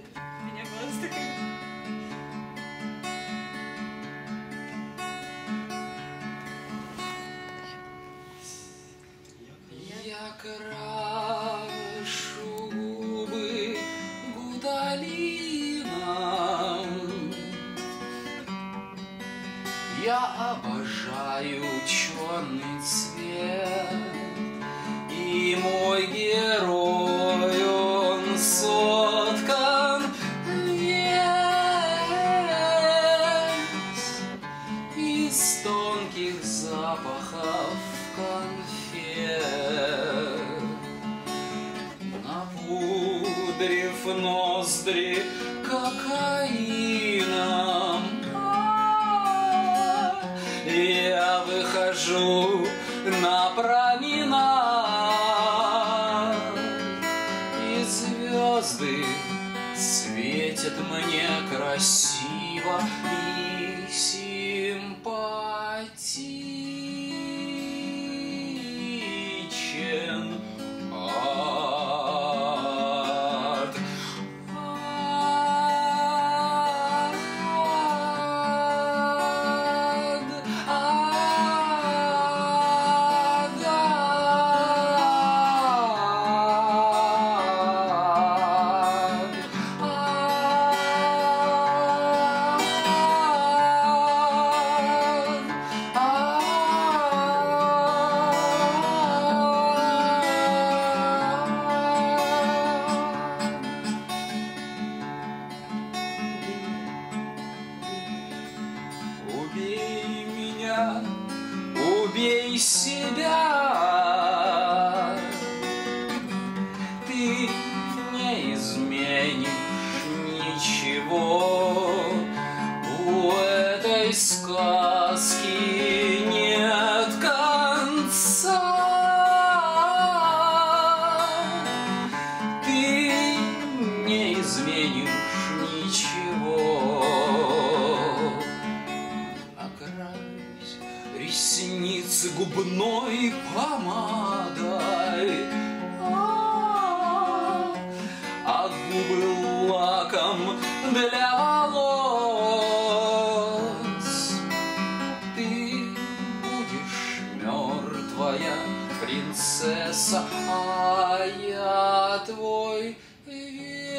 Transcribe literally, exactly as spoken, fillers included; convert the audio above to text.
У меня голос такой. Я крашу губы гуталином. Я обожаю черный цвет, и мой герой, он соткан весь из тонких запахов конфет. Напудрив ноздри кокаином, я выхожу на променад, и звезды светят мне красиво и симпатичен. Ад. Убей меня, убей себя. Ты не изменишь ничего. У этой сказки нет конца. Ты не изменишь ничего. Накрась ресницы губной помадой, а, а губы лаком для волос. Ты будешь мертвая принцесса, а я твой век.